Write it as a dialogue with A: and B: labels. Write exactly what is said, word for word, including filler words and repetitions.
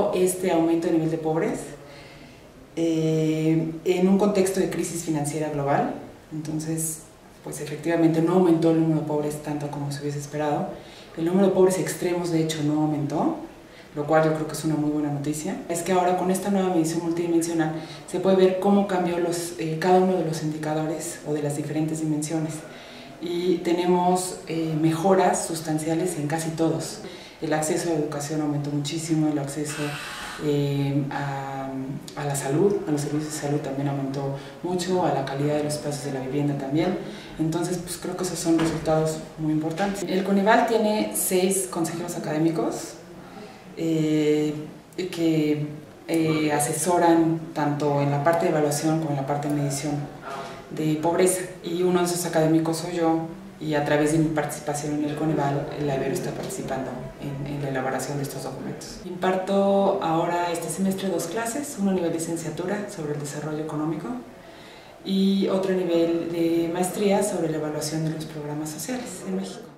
A: dio este aumento de nivel de pobreza eh, en un contexto de crisis financiera global. Entonces, pues efectivamente no aumentó el número de pobres tanto como se hubiese esperado. El número de pobres extremos, de hecho, no aumentó, lo cual yo creo que es una muy buena noticia. Es que ahora con esta nueva medición multidimensional se puede ver cómo cambió los, eh, cada uno de los indicadores o de las diferentes dimensiones. Y tenemos eh, mejoras sustanciales en casi todos. El acceso a la educación aumentó muchísimo, el acceso eh, a, a la salud, a los servicios de salud también aumentó mucho, a la calidad de los espacios de la vivienda también. Entonces, pues creo que esos son resultados muy importantes. El Coneval tiene seis consejeros académicos eh, que eh, asesoran tanto en la parte de evaluación como en la parte de medición de pobreza, y uno de esos académicos soy yo, y a través de mi participación en el Coneval, la Ibero está participando en, en la elaboración de estos documentos. Imparto ahora este semestre dos clases, una a nivel de licenciatura sobre el desarrollo económico y otro nivel de maestría sobre la evaluación de los programas sociales en México.